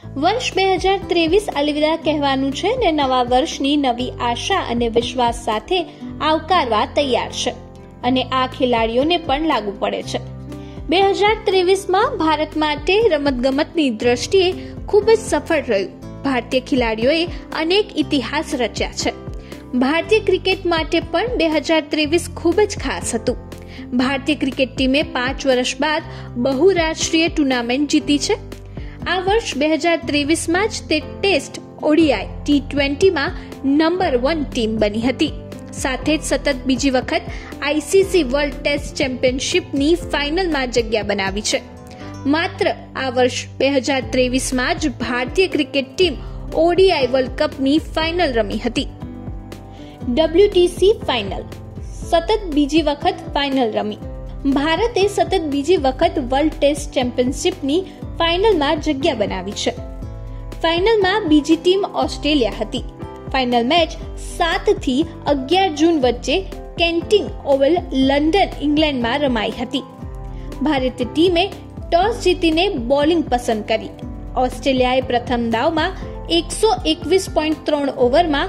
વર્ષ 2023 અલવિદા કહેવાનું છે ને નવા વર્ષની નવી આશા અને વિશ્વાસ સાથે આવકારવા તૈયાર છે અને આ ખેલાડીઓને પણ લાગુ પડે છે. 2023માં ભારત માટે રમતગમતની દ્રષ્ટિએ ખૂબ જ સફળ રહ્યું. ભારતીય ખેલાડીઓએ અનેક ઇતિહાસ રચ્યા છે. ભારતીય ક્રિકેટ માટે પણ 2023 ખૂબ જ ખાસ હતું. ભારતીય ક્રિકેટ ટીમે 5 વર્ષ બાદ બહુરાષ્ટ્રીય ટુર્નામેન્ટ જીતી છે. આ વર્ષ 2023માં જ તે ટેસ્ટ, ઓડીઆઈ, T20માં નંબર 1 ટીમ બની હતી. સાથે જ સતત બીજી વખત આઈસીસી વર્લ્ડ ટેસ્ટ ચેમ્પિયનશિપની ફાઇનલમાં જગ્યા બનાવી છે. માત્ર આ વર્ષ 2023માં જ ભારતીય ક્રિકેટ ટીમ ઓડીઆઈ વર્લ્ડ કપની ફાઇનલ રમી હતી. WTC ફાઇનલ સતત બીજી વખત ફાઇનલ રમી. ભારતે સતત બીજી વખત વર્લ્ડ ટેસ્ટ ચેમ્પિયનશિપની ફાઇનલમાં જગ્યા બનાવી છે. ફાઇનલમાં બીજી ટીમ ઓસ્ટ્રેલિયા હતી. ફાઇનલ મેચ 7 થી 11 જૂન વચ્ચે કેન્ટિંગ ઓવલ, લંડન, ઇંગ્લેન્ડમાં રમાઈ હતી. ભારતીય ટીમે ટોસ જીતીને બોલિંગ પસંદ કરી. ઓસ્ટ્રેલિયાએ પ્રથમ દાવમાં 121.3 ઓવરમાં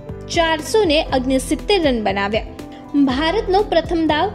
469 રન બનાવ્યા. ભારતનો પ્રથમ દાવ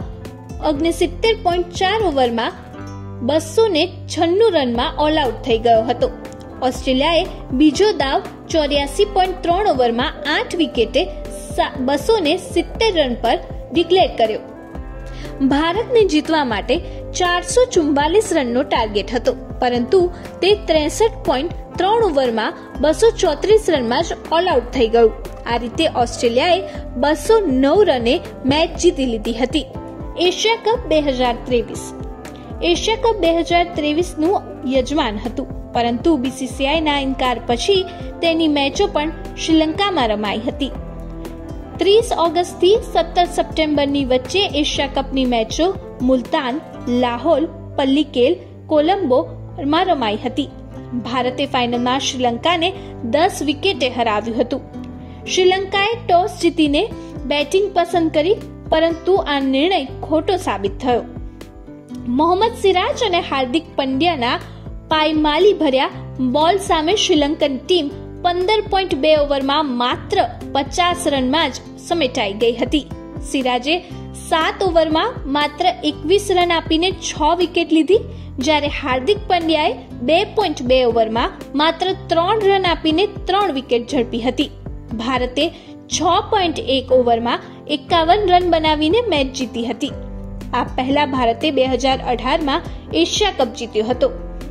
69.4 ઓવરમાં 296 રનમાં ઓલ આઉટ થઈ ગયો હતો. ઓસ્ટ્રેલિયાએ બીજો દાવ 84.3 ઓવરમાં 8 વિકેટે 270 રન પર ડિક્લેર કર્યો. ભારતને જીતવા માટે 444 રનનો ટાર્ગેટ હતો, પરંતુ તે 63.3 ઓવરમાં 234 રનમાં જ ઓલ આઉટ થઈ ગયું. આ રીતે ઓસ્ટ્રેલિયાએ 209 રને મેચ જીતી લીધી હતી. એશિયા કપ 2023 એશિયા કપ 2023નું યજમાન હતું, પરંતુ બીસીસીઆઈના ઇનકાર પછી તેની મેચો પણ શ્રીલંકામાં રમાઈ હતી. 30 ઓગસ્ટથી 17 સપ્ટેમ્બરની વચ્ચે એશિયા કપની મેચો મુલતાન, લાહોલ, પલ્લીકેલ, કોલંબોમાં રમાઈ હતી. ભારતે ફાઇનલમાં શ્રીલંકાને 10 વિકેટે હરાવ્યું હતું. શ્રીલંકાએ ટોસ જીતીને બેટિંગ પસંદ કરી, પરંતુ આ નિર્ણય ખોટો સાબિત થયો. મોહમ્મદ સિરાજ અને હાર્દિક પંડ્યાના પાયમાલી ભર્યા બોલ સામે શ્રીલંકન ટીમ 15.2 ઓવરમાં માત્ર 50 રનમાં જ સમેટાઈ ગઈ હતી. સિરાજે 7 ઓવરમાં માત્ર 21 રન આપીને 6 વિકેટ લીધી, જ્યારે હાર્દિક પંડ્યાએ 2.2 ઓવરમાં માત્ર 3 રન આપીને 3 વિકેટ ઝડપી હતી. ભારતે 6.1 ઓવરમાં 51 રન બનાવીને મેચ જીતી હતી. આ પહેલા ભારતે 2018માં એશિયા કપ જીત્યો હતો.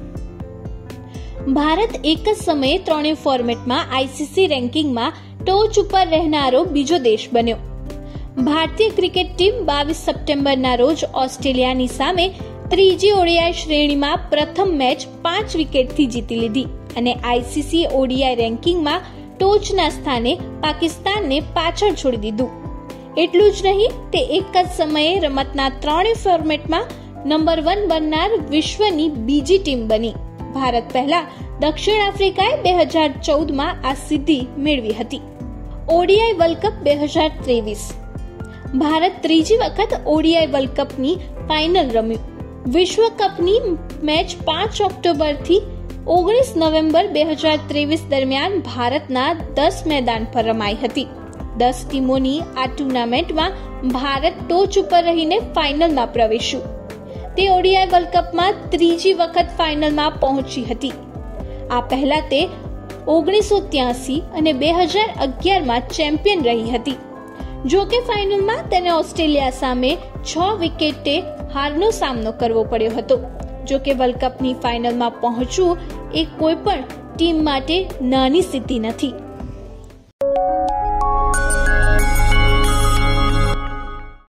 ભારત એક જ સમયે ત્રણેય ફોર્મેટમાં આઈસીસી રેન્કિંગમાં ટોચ ઉપર રહેનારો બીજો દેશ બન્યો. ભારતીય ક્રિકેટ ટીમ 22 સપ્ટેમ્બરના રોજ ઓસ્ટ્રેલિયાની સામે ત્રીજી ઓડીઆઈ શ્રેણીમાં પ્રથમ મેચ 5 વિકેટથી જીતી લીધી અને આઈસીસી ઓડીઆઈ રેન્કિંગમાં ટોચના સ્થાને પાકિસ્તાનને પાછળ છોડી દીધું. એટલું જ નહીં, તે એક જ સમયે રમતના ત્રણેય ફોર્મેટમાં નંબર 1 બનનાર વિશ્વની બીજી ટીમ બની. ભારત પહેલા દક્ષિણ આફ્રિકાએ 2014માં આ સિદ્ધિ મેળવી હતી. ઓડીઆઈ વર્લ્ડ કપ 2023 ભારત ત્રીજી વખત ઓડીઆઈ વર્લ્ડ કપની ફાઇનલ રમ્યું. વિશ્વ કપની મેચ 5 ઓક્ટોબરથી 19 નવેમ્બર 2023 દરમિયાન ભારતના 10 મેદાન પર રમાઈ હતી. 10 ટીમોની આ ટુર્નામેન્ટમાં ભારત ટોચ ઉપર રહીને ફાઇનલમાં પ્રવેશ્યું. તે ઓડીઆઈ વર્લ્ડ કપમાં ત્રીજી વખત ફાઇનલમાં પહોંચી હતી. આ પહેલા તે 1983 અને 2011માં ચેમ્પિયન રહી હતી. જો કે ફાઇનલમાં તેને ઓસ્ટ્રેલિયા સામે 6 વિકેટે હારનો સામનો કરવો પડ્યો હતો. જો કે વર્લ્ડ કપની ફાઇનલમાં પહોંચવું એ કોઈ પણ ટીમ માટે નાની સિદ્ધિ નથી.